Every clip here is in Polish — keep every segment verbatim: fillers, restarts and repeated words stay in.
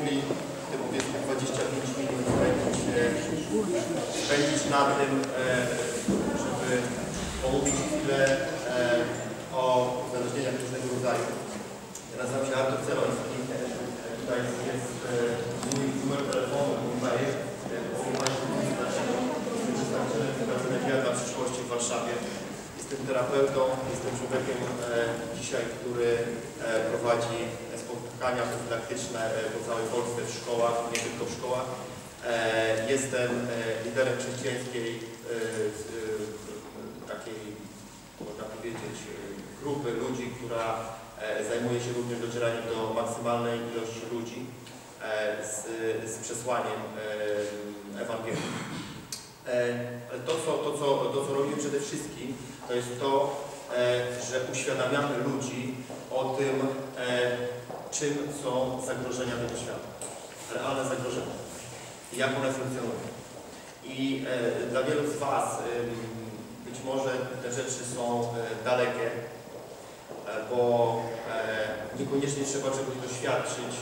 mogli te powiedzmy dwadzieścia pięć minut spędzić, spędzić na tym, żeby pomówić chwilę o uzależnieniach różnego rodzaju. Ja nazywam się Artur Celoński. Tutaj jest mój numer telefonu, mój mail. Mogę Państwu mówić, dlaczego wystarczyłem pracę dla przyszłości w Warszawie. Jestem terapeutą, jestem człowiekiem e, dzisiaj, który e, prowadzi spotkania profilaktyczne e, po całej Polsce w szkołach, nie tylko w szkołach. E, jestem e, liderem chrześcijańskiej e, e, takiej, można powiedzieć, grupy ludzi, która e, zajmuje się również docieraniem do maksymalnej ilości ludzi e, z, z przesłaniem e, Ewangelii. Ale to co, to, co, to, co robimy przede wszystkim, to jest to, że uświadamiamy ludzi o tym, czym są zagrożenia tego świata. Realne zagrożenia. I jak one funkcjonują. I dla wielu z Was być może te rzeczy są dalekie, bo niekoniecznie trzeba czegoś doświadczyć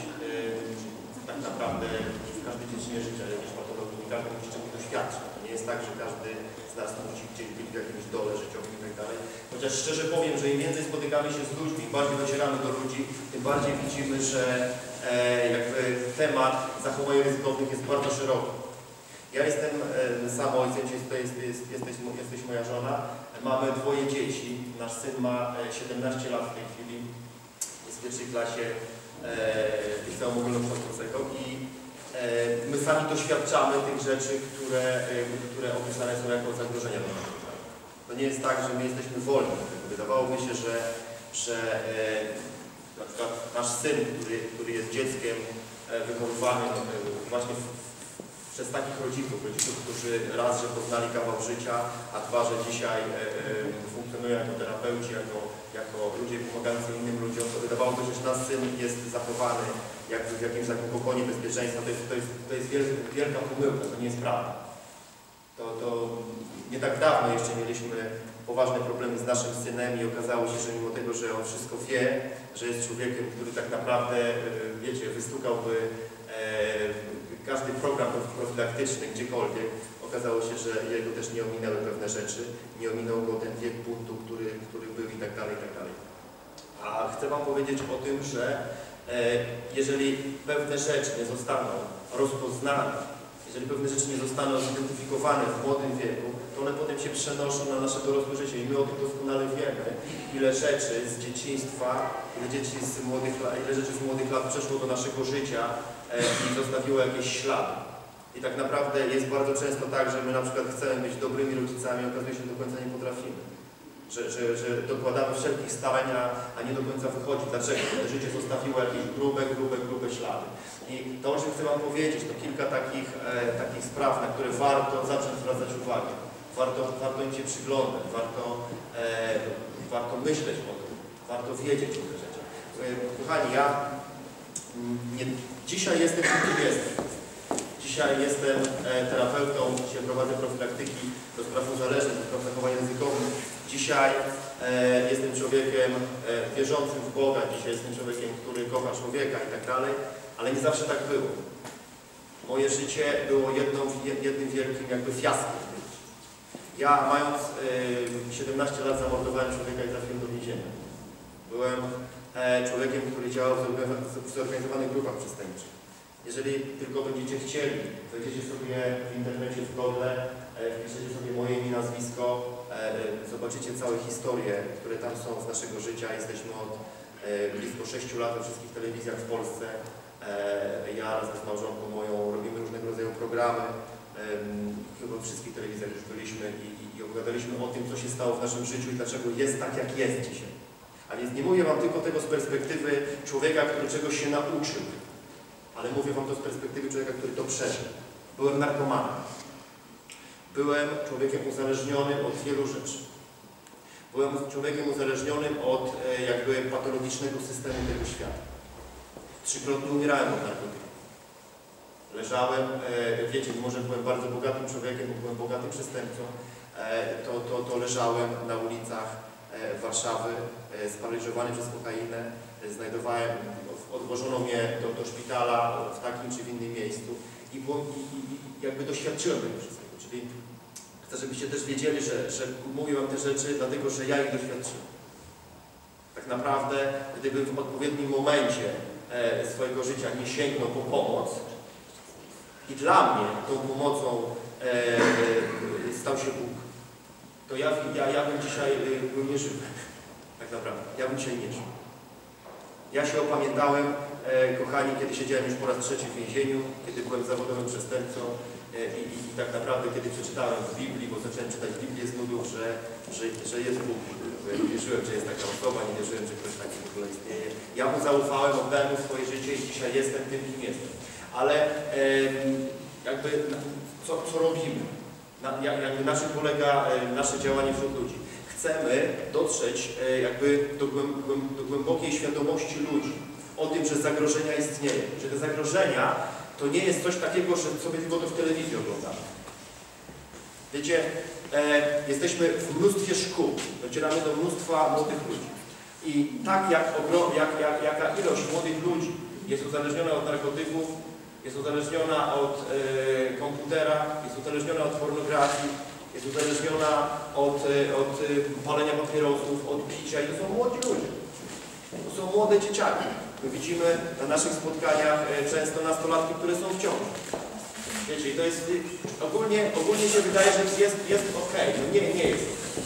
tak naprawdę w każdej dziedzinie życia, jakiejś patologii, nie każdy musi czegoś doświadczyć. To nie jest tak, że każdy z nas musi gdzieś być w jakimś dole życiowym i tak dalej. Chociaż szczerze powiem, że im więcej spotykamy się z ludźmi, im bardziej docieramy do ludzi, tym bardziej widzimy, że e, jakby temat zachowań ryzykownych jest bardzo szeroki. Ja jestem e, sam ojcem, tutaj jest, jest, jesteś, jesteś moja żona, mamy dwoje dzieci, nasz syn ma siedemnaście lat w tej chwili, jest w pierwszej klasie liceum ogólnokształcącego i e, my sami doświadczamy tych rzeczy, które, e, które opisane są jako zagrożenia. To nie jest tak, że my jesteśmy wolni. Wydawałoby się, że, że e, na przykład nasz syn, który, który jest dzieckiem e, wychowywanym e, właśnie w, przez takich rodziców, rodziców, którzy raz, że poznali kawał życia, a dwa, że dzisiaj e, e, funkcjonują jako terapeuci, jako, jako ludzie pomagający innym ludziom, to wydawałoby się, że nasz syn jest zachowany jakby w jakimś takim kokonie bezpieczeństwa. To jest, to jest, to jest wielka, wielka pomyłka, to nie jest prawda. To, to nie tak dawno jeszcze mieliśmy poważne problemy z naszym synem i okazało się, że mimo tego, że on wszystko wie, że jest człowiekiem, który tak naprawdę, wiecie, wystukałby e, każdy program profilaktyczny gdziekolwiek, okazało się, że jego też nie ominęły pewne rzeczy, nie ominął go ten wiek buntu, który, który był i tak dalej, i tak dalej. A chcę Wam powiedzieć o tym, że e, jeżeli pewne rzeczy nie zostaną rozpoznane, jeżeli pewne rzeczy nie zostaną zidentyfikowane w młodym wieku, to one potem się przenoszą na nasze dorosłe życie i my o tym doskonale wiemy, ile rzeczy z dzieciństwa, ile, dzieci z młodych lat, ile rzeczy z młodych lat przeszło do naszego życia e, i zostawiło jakieś ślady. I tak naprawdę jest bardzo często tak, że my na przykład chcemy być dobrymi rodzicami, a okazuje się, że do końca nie potrafimy. Że, że, że dokładamy wszelkich starań, a, a nie do końca wychodzi. Dlaczego? Bo to życie zostawiło jakieś grube, grube, grube ślady. I to, o czym chcę Wam powiedzieć, to kilka takich, e, takich spraw, na które warto zacząć zwracać uwagę. Warto, warto im się przyglądać, warto, e, warto myśleć o tym, warto wiedzieć o tych rzeczach. E, kochani, ja nie, dzisiaj jestem kim jestem. Dzisiaj jestem e, terapeutą, dzisiaj prowadzę profilaktyki do spraw uzależnień, do spraw zachowań ryzykownych. Dzisiaj e, jestem człowiekiem e, wierzącym w Boga, dzisiaj jestem człowiekiem, który kocha człowieka i tak dalej, ale nie zawsze tak było. Moje życie było jedną, jednym wielkim jakby fiaskiem. Ja mając e, siedemnaście lat zamordowałem człowieka i trafiłem do więzienia. Byłem e, człowiekiem, który działał w zorganizowanych grupach przestępczych. Jeżeli tylko będziecie chcieli, wejdziecie sobie w internecie w Google, wpiszecie sobie moje imię, nazwisko, zobaczycie całe historie, które tam są z naszego życia. Jesteśmy od blisko sześciu lat we wszystkich telewizjach w Polsce. Ja razem z małżonką moją robimy różnego rodzaju programy. Chyba w wszystkich telewizjach już byliśmy i, i, i opowiadaliśmy o tym, co się stało w naszym życiu i dlaczego jest tak, jak jest dzisiaj. A więc nie mówię Wam tylko tego z perspektywy człowieka, który czegoś się nauczył. Ale mówię Wam to z perspektywy człowieka, który to przeżył. Byłem narkomanem. Byłem człowiekiem uzależnionym od wielu rzeczy. Byłem człowiekiem uzależnionym od e, jakby patologicznego systemu tego świata. Trzykrotnie umierałem od narkotyków. Leżałem, e, wiecie, mimo że byłem bardzo bogatym człowiekiem, byłem bogatym przestępcą, e, to, to, to leżałem na ulicach, e, Warszawy, sparaliżowany przez kokainę. Znajdowałem, odwożono mnie do, do szpitala w takim czy w innym miejscu i, było, i, i jakby doświadczyłem tego wszystkiego. Czyli chcę, żebyście też wiedzieli, że, że mówię wam te rzeczy, dlatego że ja ich doświadczyłem. Tak naprawdę, gdybym w odpowiednim momencie e, swojego życia nie sięgnął po pomoc i dla mnie tą pomocą e, e, stał się Bóg, to ja, ja, ja bym dzisiaj e, był nieżywy. Tak naprawdę. Ja bym dzisiaj nie żył. Ja się opamiętałem, e, kochani, kiedy siedziałem już po raz trzeci w więzieniu, kiedy byłem zawodowym przestępcą e, i, i, i tak naprawdę kiedy przeczytałem w Biblii, bo zacząłem czytać Biblię z nudów, że, że, że jest Bóg. Nie wierzyłem, że jest taka osoba, nie wierzyłem, że ktoś taki w ogóle istnieje. Ja mu zaufałem, oddałem mu swoje życie i dzisiaj jestem tym, kim jestem. Ale e, jakby co, co robimy? Na, jakby na czym polega e, nasze działanie wśród ludzi? Chcemy dotrzeć e, jakby do, głęb, do głębokiej świadomości ludzi o tym, że zagrożenia istnieją. Że te zagrożenia to nie jest coś takiego, że sobie tylko to w telewizji oglądamy. Wiecie, e, jesteśmy w mnóstwie szkół, docieramy do mnóstwa młodych ludzi. I tak jak, jak, jak jaka ilość młodych ludzi jest uzależniona od narkotyków, jest uzależniona od e, komputera, jest uzależniona od pornografii, jest uzależniona od, od palenia papierosów, od picia i to są młodzi ludzie. To są młode dzieciaki. My widzimy na naszych spotkaniach często nastolatki, które są w ciąży. Wiecie, i to jest ogólnie, ogólnie się wydaje, że jest, jest ok. No nie, nie jest ok.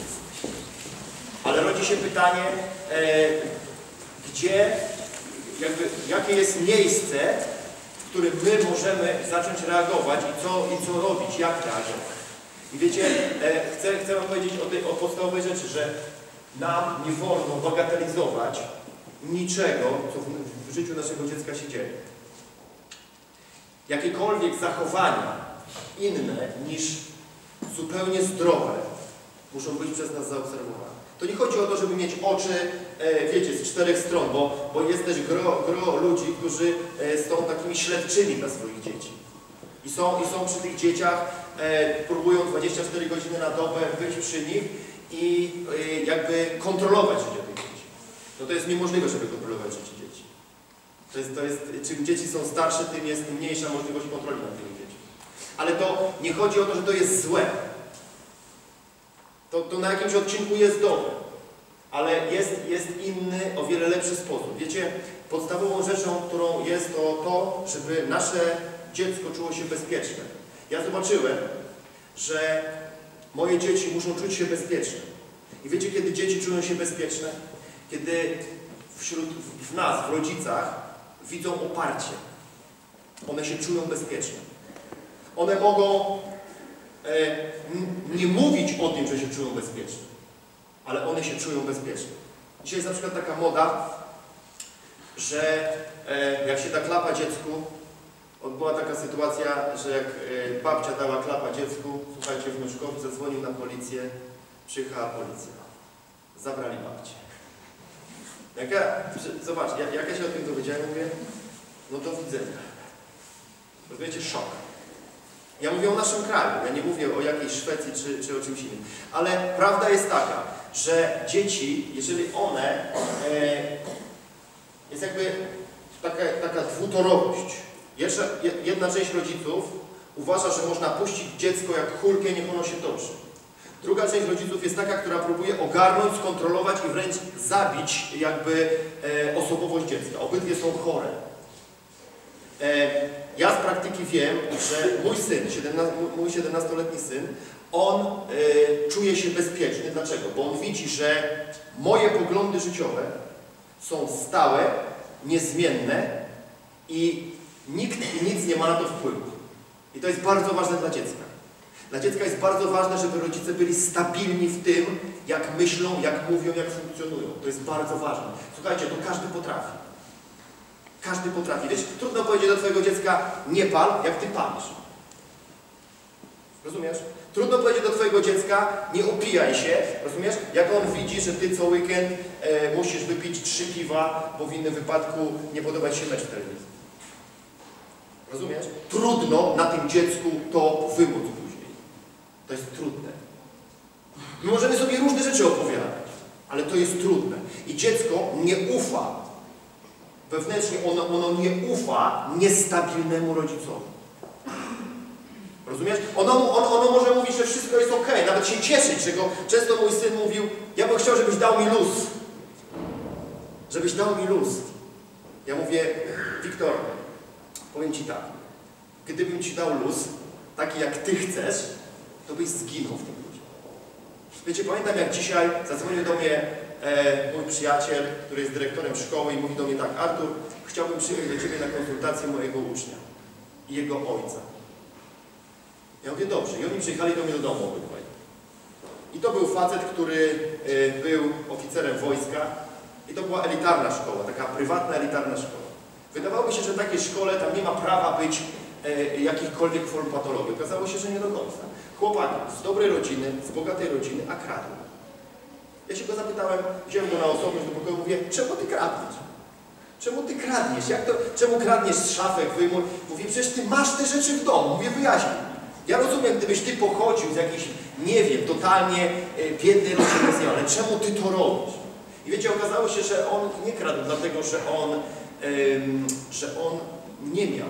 Ale rodzi się pytanie, e, gdzie, jakby, jakie jest miejsce, w którym my możemy zacząć reagować i co, i co robić, jak reagować. I wiecie, e, chcę, chcę wam powiedzieć o, tej, o podstawowej rzeczy, że nam nie wolno bagatelizować niczego, co w, w życiu naszego dziecka się dzieje. Jakiekolwiek zachowania inne niż zupełnie zdrowe muszą być przez nas zaobserwowane. To nie chodzi o to, żeby mieć oczy, e, wiecie, z czterech stron, bo, bo jest też gro, gro ludzi, którzy e, są takimi śledczymi dla swoich dzieci. I są, i są przy tych dzieciach, e, próbują dwadzieścia cztery godziny na dobę być przy nich i e, jakby kontrolować życie tych dzieci. No to jest niemożliwe, żeby kontrolować życie dzieci. To jest, to jest, czym dzieci są starsze, tym jest mniejsza możliwość kontroli nad tymi dziećmi. Ale to nie chodzi o to, że to jest złe. To, to na jakimś odcinku jest dobre. Ale jest, jest inny, o wiele lepszy sposób. Wiecie, podstawową rzeczą, którą jest to to, żeby nasze dziecko czuło się bezpieczne. Ja zobaczyłem, że moje dzieci muszą czuć się bezpieczne. I wiecie, kiedy dzieci czują się bezpieczne? Kiedy wśród, w nas, w rodzicach, widzą oparcie. One się czują bezpieczne. One mogą e, nie mówić o tym, że się czują bezpieczne, ale one się czują bezpieczne. Dzisiaj jest na przykład taka moda, że e, jak się da klapa dziecku, była taka sytuacja, że jak e, babcia dała klapa dziecku, słuchajcie, wnuczkowi zadzwonił na policję, przyjechała policja. Zabrali babcię. Jak ja, zobacz, jak, jak ja się o tym dowiedziałem, mówię, no do widzenia. Rozumiecie, szok. Ja mówię o naszym kraju, ja nie mówię o jakiejś Szwecji czy, czy o czymś innym. Ale prawda jest taka, że dzieci, jeżeli one, e, jest jakby taka, taka dwutorowość. Jeszcze jedna część rodziców uważa, że można puścić dziecko jak kulkę, niech ono się toczy. Druga część rodziców jest taka, która próbuje ogarnąć, skontrolować i wręcz zabić jakby e, osobowość dziecka. Obydwie są chore. E, ja z praktyki wiem, że mój syn, mój siedemnastoletni syn, on e, czuje się bezpieczny. Dlaczego? Bo on widzi, że moje poglądy życiowe są stałe, niezmienne i nikt i nic nie ma na to wpływu. I to jest bardzo ważne dla dziecka. Dla dziecka jest bardzo ważne, żeby rodzice byli stabilni w tym, jak myślą, jak mówią, jak funkcjonują. To jest bardzo ważne. Słuchajcie, to każdy potrafi. Każdy potrafi. Wiesz, trudno powiedzieć do twojego dziecka, nie pal, jak ty palisz. Rozumiesz? Trudno powiedzieć do twojego dziecka, nie opijaj się, rozumiesz? Jak on widzi, że ty co weekend e, musisz wypić trzy piwa, bo w innym wypadku nie podoba ci się mecz w telewizji. Rozumiesz? Trudno na tym dziecku to wymóc później. To jest trudne. My możemy sobie różne rzeczy opowiadać, Ale to jest trudne. I dziecko nie ufa. Wewnętrznie ono, ono nie ufa niestabilnemu rodzicowi. Rozumiesz? Ono, ono, ono może mówić, że wszystko jest ok, nawet się cieszyć, że go często mój syn mówił, ja bym chciał, żebyś dał mi luz. Żebyś dał mi luz. Ja mówię, Wiktor, powiem ci tak, gdybym ci dał luz, taki jak ty chcesz, to byś zginął w tym luzie. Wiecie, pamiętam jak dzisiaj zadzwonił do mnie e, mój przyjaciel, który jest dyrektorem szkoły i mówi do mnie tak, Artur, chciałbym przyjechać do ciebie na konsultację mojego ucznia i jego ojca. Ja mówię, dobrze. I oni przyjechali do mnie do domu obydwaj. I to był facet, który e, był oficerem wojska i to była elitarna szkoła, taka prywatna, elitarna szkoła. Wydawało mi się, że w takiej szkole tam nie ma prawa być e, jakichkolwiek form patologii. Okazało się, że nie do końca. Chłopak z dobrej rodziny, z bogatej rodziny, a kradł. Ja się go zapytałem, wziąłem go na osobność do pokoju, mówię, czemu ty kradniesz? Czemu ty kradniesz? Jak to, czemu kradniesz z szafek, wyjmuj? Mówię, przecież ty masz te rzeczy w domu. Mówię, wyjaśnij. Ja rozumiem, gdybyś ty pochodził z jakiejś, nie wiem, totalnie e, biednej rodziny, ale czemu ty to robisz? I wiecie, okazało się, że on nie kradł, dlatego że on, e, że on nie miał.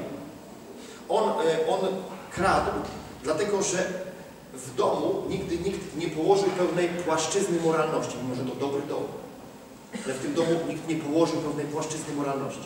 On, e, on kradł, dlatego że w domu nigdy nikt nie położył pełnej płaszczyzny moralności, mimo że to dobry dom. Ale w tym domu nikt nie położył pełnej płaszczyzny moralności.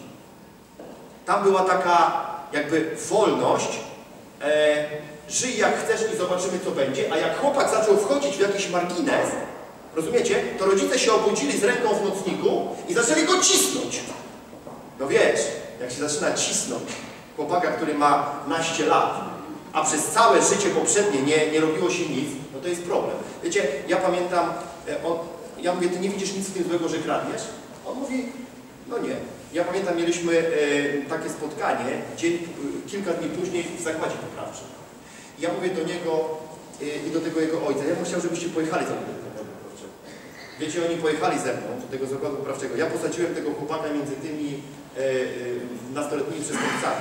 Tam była taka jakby wolność, e, żyj jak chcesz i zobaczymy co będzie, a jak chłopak zaczął wchodzić w jakiś margines, rozumiecie, to rodzice się obudzili z ręką w nocniku i zaczęli go cisnąć. No wiesz, jak się zaczyna cisnąć chłopaka, który ma naście lat, a przez całe życie poprzednie nie, nie robiło się nic, no to jest problem. Wiecie, ja pamiętam, on, ja mówię, ty nie widzisz nic w tym złego, że kradniesz? On mówi, no nie. Ja pamiętam, mieliśmy e, takie spotkanie, dzień, e, kilka dni później w zakładzie poprawczym. I ja mówię do niego e, i do tego jego ojca, ja bym chciał, żebyście pojechali za mną do zakładu poprawczego. Wiecie, oni pojechali ze mną do tego zakładu poprawczego. Ja posadziłem tego chłopaka między tymi e, e, nastoletnimi przestępcami.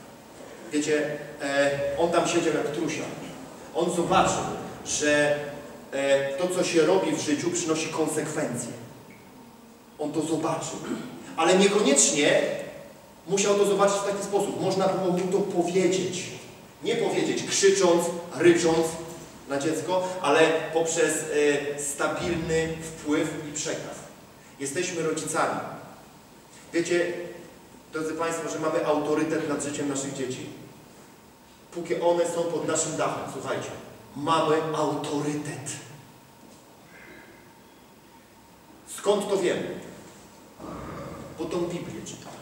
Wiecie, e, on tam siedział jak trusia. On zobaczył, że e, to, co się robi w życiu, przynosi konsekwencje. On to zobaczył. Ale niekoniecznie musiał to zobaczyć w taki sposób. Można było mu to powiedzieć. Nie powiedzieć krzycząc, rycząc na dziecko, ale poprzez e, stabilny wpływ i przekaz. Jesteśmy rodzicami. Wiecie, drodzy Państwo, że mamy autorytet nad życiem naszych dzieci. Póki one są pod naszym dachem, słuchajcie, mamy autorytet. Skąd to wiemy? Bo tą Biblię czytamy.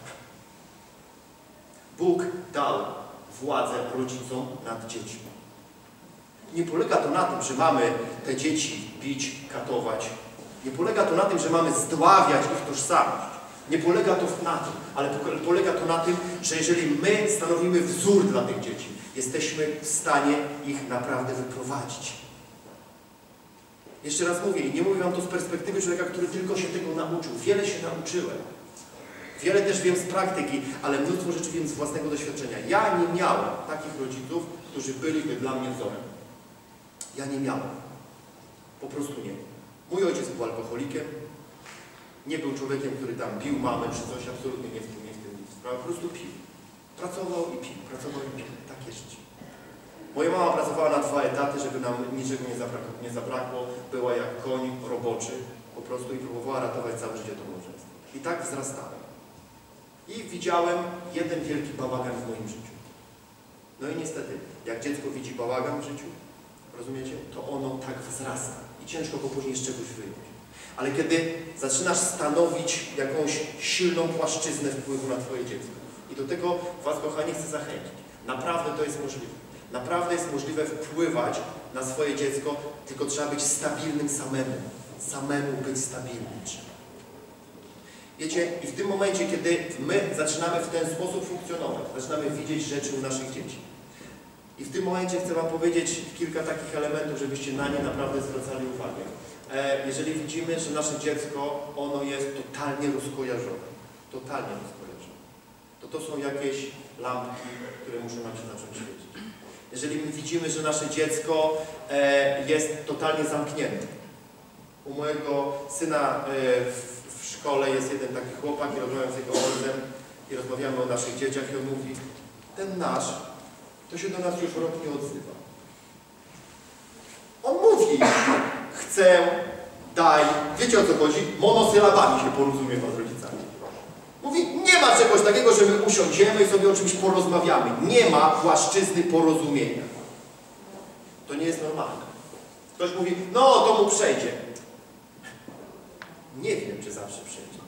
Bóg dał władzę rodzicom nad dziećmi. Nie polega to na tym, że mamy te dzieci bić, katować. Nie polega to na tym, że mamy zdławiać ich tożsamość. Nie polega to na tym, ale polega to na tym, że jeżeli my stanowimy wzór dla tych dzieci, jesteśmy w stanie ich naprawdę wyprowadzić. Jeszcze raz mówię, i nie mówię wam to z perspektywy człowieka, który tylko się tego nauczył. Wiele się nauczyłem. Wiele też wiem z praktyki, ale mnóstwo rzeczy wiem z własnego doświadczenia. Ja nie miałem takich rodziców, którzy byliby dla mnie wzorem. Ja nie miałem. Po prostu nie. Mój ojciec był alkoholikiem. Nie był człowiekiem, który tam bił mamę czy coś, absolutnie nie w tym, nie w tym sprawa. Po prostu pił. Pracował i pił, pracował i pił. Takie życie. Moja mama pracowała na dwa etaty, żeby nam niczego nie zabrakło. Nie zabrakło. Była jak koń roboczy po prostu i próbowała ratować całe życie to małżeństwo. I tak wzrastałem. I widziałem jeden wielki bałagan w moim życiu. No i niestety, jak dziecko widzi bałagan w życiu, rozumiecie, to ono tak wzrasta. I ciężko go później z czegoś wyjąć. Ale kiedy zaczynasz stanowić jakąś silną płaszczyznę wpływu na twoje dziecko. I do tego was, kochani, chcę zachęcić. Naprawdę to jest możliwe. Naprawdę jest możliwe wpływać na swoje dziecko, tylko trzeba być stabilnym samemu. Samemu być stabilnym. Wiecie, i w tym momencie, kiedy my zaczynamy w ten sposób funkcjonować, zaczynamy widzieć rzeczy u naszych dzieci. I w tym momencie chcę wam powiedzieć kilka takich elementów, żebyście na nie naprawdę zwracali uwagę. E, jeżeli widzimy, że nasze dziecko, ono jest totalnie rozkojarzone, totalnie rozkojarzone, to to są jakieś lampki, które muszą nam się zacząć świecić. Jeżeli my widzimy, że nasze dziecko e, jest totalnie zamknięte, U mojego syna w, w szkole jest jeden taki chłopak i rozmawiam z jego ojcem i rozmawiamy o naszych dzieciach i on mówi, ten nasz, to się do nas już rok nie odzywa. On mówi, chcę, daj, wiecie o co chodzi? Monosylabami się porozumiewa z rodzicami. Mówi, nie ma czegoś takiego, że my usiądziemy i sobie o czymś porozmawiamy. Nie ma płaszczyzny porozumienia. To nie jest normalne. Ktoś mówi, no to mu przejdzie. Nie wiem, czy zawsze przejdzie.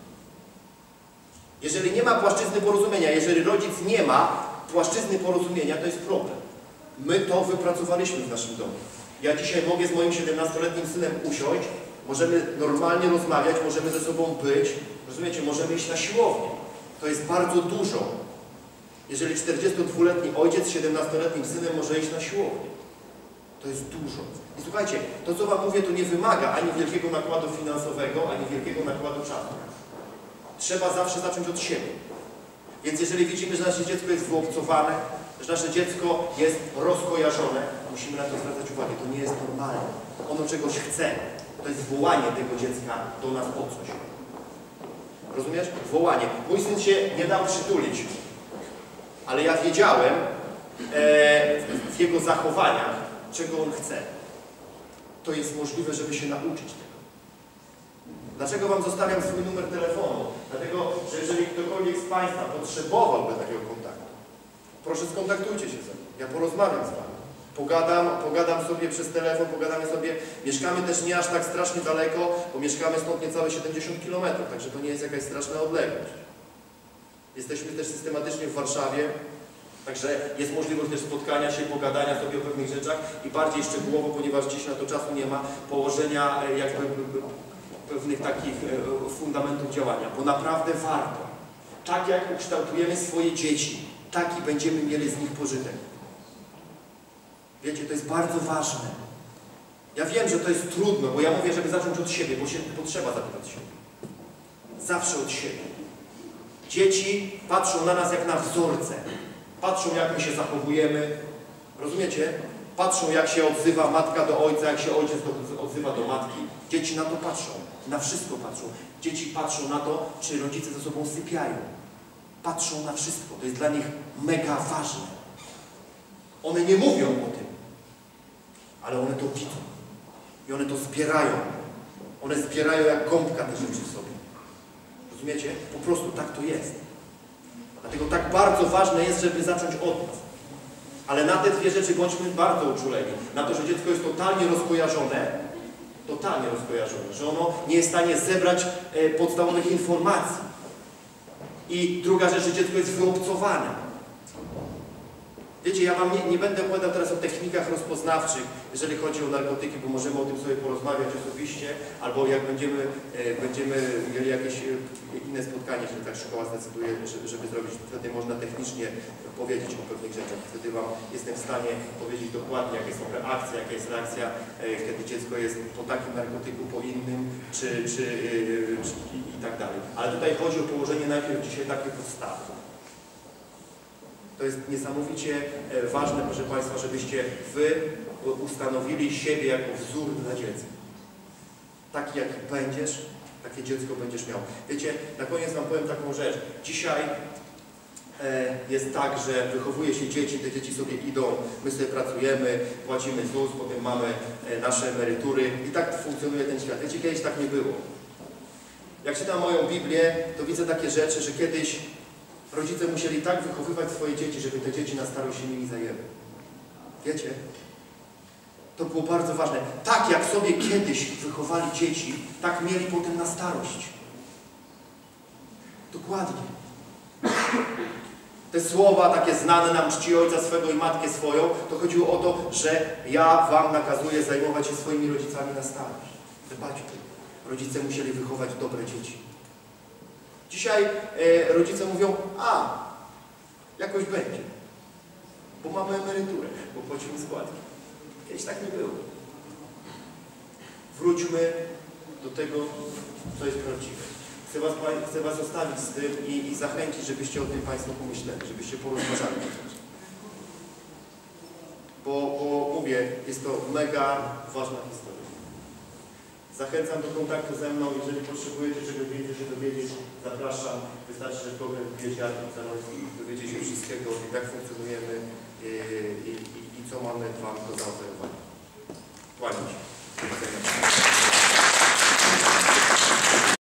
Jeżeli nie ma płaszczyzny porozumienia, jeżeli rodzic nie ma płaszczyzny porozumienia, to jest problem. My to wypracowaliśmy w naszym domu. Ja dzisiaj mogę z moim siedemnastoletnim synem usiąść, możemy normalnie rozmawiać, możemy ze sobą być, rozumiecie, możemy iść na siłownię. To jest bardzo dużo. Jeżeli czterdziestodwuletni ojciec z siedemnastoletnim synem może iść na siłownię. To jest dużo. I słuchajcie, to co wam mówię, to nie wymaga ani wielkiego nakładu finansowego, ani wielkiego nakładu czasu. Trzeba zawsze zacząć od siebie. Więc jeżeli widzimy, że nasze dziecko jest wyobcowane, że nasze dziecko jest rozkojarzone, musimy na to zwracać uwagę. To nie jest normalne. Ono czegoś chce. To jest wołanie tego dziecka do nas o coś. Rozumiesz? Wołanie. Mój syn się nie dał przytulić. Ale ja wiedziałem e, w jego zachowaniach, czego on chce. To jest możliwe, żeby się nauczyć tego. Dlaczego wam zostawiam swój numer telefonu? Dlatego, że jeżeli ktokolwiek z państwa potrzebowałby takiego kontaktu, proszę skontaktujcie się ze mną. Ja porozmawiam z wami. Pogadam, pogadam sobie przez telefon, pogadamy sobie. Mieszkamy też nie aż tak strasznie daleko, bo mieszkamy stąd niecałe siedemdziesiąt kilometrów, także to nie jest jakaś straszna odległość. Jesteśmy też systematycznie w Warszawie, także jest możliwość też spotkania się, pogadania sobie o pewnych rzeczach i bardziej szczegółowo, ponieważ dziś na to czasu nie ma, położenia jakby pewnych takich fundamentów działania, bo naprawdę warto. Tak jak ukształtujemy swoje dzieci, taki będziemy mieli z nich pożytek. Wiecie, to jest bardzo ważne. Ja wiem, że to jest trudno, bo ja mówię, żeby zacząć od siebie, bo się potrzeba zacząć od siebie. Zawsze od siebie. Dzieci patrzą na nas jak na wzorce. Patrzą, jak my się zachowujemy. Rozumiecie? Patrzą, jak się odzywa matka do ojca, jak się ojciec do, odzywa do matki. Dzieci na to patrzą. Na wszystko patrzą. Dzieci patrzą na to, czy rodzice ze sobą sypiają. Patrzą na wszystko. To jest dla nich mega ważne. One nie mówią o tym, ale one to widzą. I one to zbierają. One zbierają jak gąbka te rzeczy w sobie. Rozumiecie? Po prostu tak to jest. Dlatego tak bardzo ważne jest, żeby zacząć od nas. Ale na te dwie rzeczy bądźmy bardzo uczuleni. Na to, że dziecko jest totalnie rozkojarzone, totalnie rozkojarzone, że ono nie jest w stanie zebrać e, podstawowych informacji. I druga rzecz, że dziecko jest wyobcowane. Wiecie, ja wam nie, nie będę opowiadał teraz o technikach rozpoznawczych, jeżeli chodzi o narkotyki, bo możemy o tym sobie porozmawiać osobiście, albo jak będziemy, e, będziemy mieli jakieś e, inne spotkanie, jeżeli tak szkoła zdecyduje, żeby, żeby zrobić, wtedy można technicznie powiedzieć o pewnych rzeczach. Wtedy wam jestem w stanie powiedzieć dokładnie, jakie są reakcje, jaka jest reakcja, e, kiedy dziecko jest po takim narkotyku, po innym, czy, czy, e, czy i, i tak dalej. Ale tutaj chodzi o położenie najpierw dzisiaj takiej podstawy. To jest niesamowicie ważne, proszę Państwa, żebyście Wy ustanowili siebie jako wzór dla dziecka. Taki jaki będziesz, takie dziecko będziesz miał. Wiecie, na koniec Wam powiem taką rzecz. Dzisiaj e, jest tak, że wychowuje się dzieci, te dzieci sobie idą, my sobie pracujemy, płacimy Z U S, potem mamy e, nasze emerytury i tak funkcjonuje ten świat. Wiecie, kiedyś tak nie było. Jak czytam moją Biblię, to widzę takie rzeczy, że kiedyś rodzice musieli tak wychowywać swoje dzieci, żeby te dzieci na starość się nimi zajęły. Wiecie? To było bardzo ważne. Tak jak sobie kiedyś wychowali dzieci, tak mieli potem na starość. Dokładnie. Te słowa takie znane nam, czci ojca swego i matkę swoją, to chodziło o to, że ja wam nakazuję zajmować się swoimi rodzicami na starość. Zobaczcie, rodzice musieli wychować dobre dzieci. Dzisiaj e, rodzice mówią, a, jakoś będzie, bo mamy emeryturę, bo płacimy składki. Kiedyś tak nie było. Wróćmy do tego, co jest prawdziwe. Chcę was, chcę was zostawić z tym i, i zachęcić, żebyście o tym Państwo pomyśleli, żebyście porozważali. Bo, bo mówię, jest to mega ważna historia. Zachęcam do kontaktu ze mną, jeżeli potrzebujecie czegoś więcej się dowiedzieć, zapraszam. Wystarczy, że Google wbijecie Artur Zalewski i dowiecie się wszystkiego, jak funkcjonujemy i, i, i, i co mamy Wam do zaoferowania.